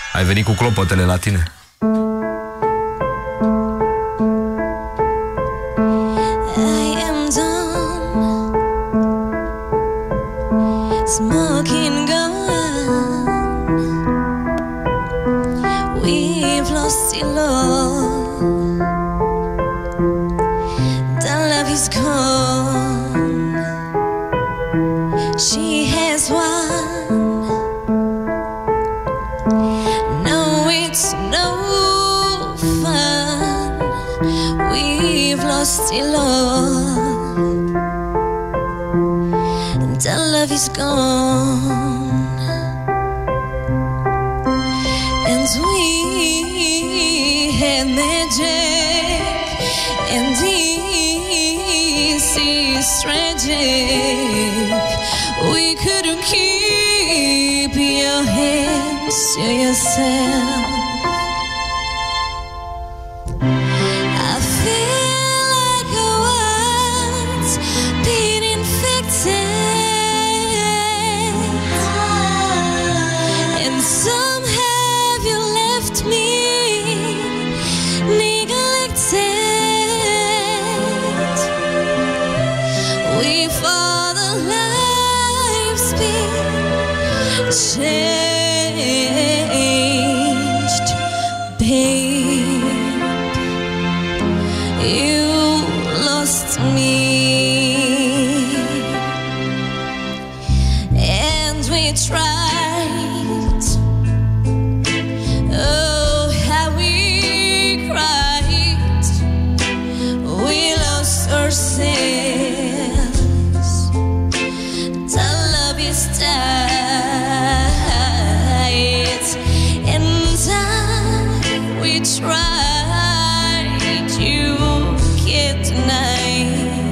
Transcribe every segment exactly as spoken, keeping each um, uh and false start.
Ai venit cu clopotele la tine. Smoking gun, we've lost it all. The love is gone. She has won. No, it's no fun. We've lost it all. The love is gone, and we had magic, and this is tragic. We couldn't keep your hands to yourself. I feel like I was being infected. Somehow you left me neglected. We've all the lives been changed, babe. You lost me, and we tried. Tried, you can't deny.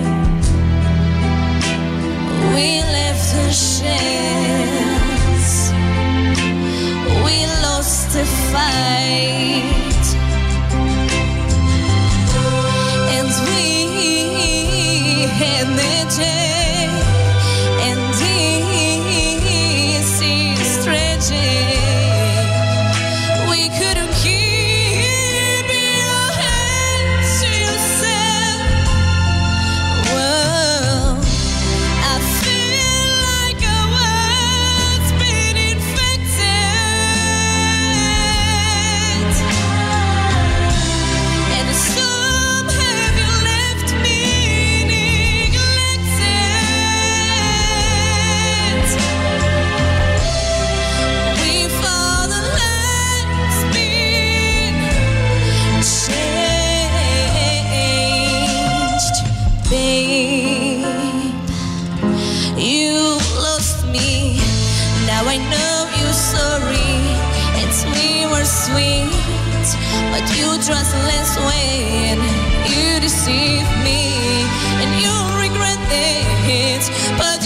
We left the shells. We lost the fight, and we had magic, and this is tragic. We couldn't keep. I know you're sorry, and we were sweet, but you trustless when you deceived me, and you regret it. But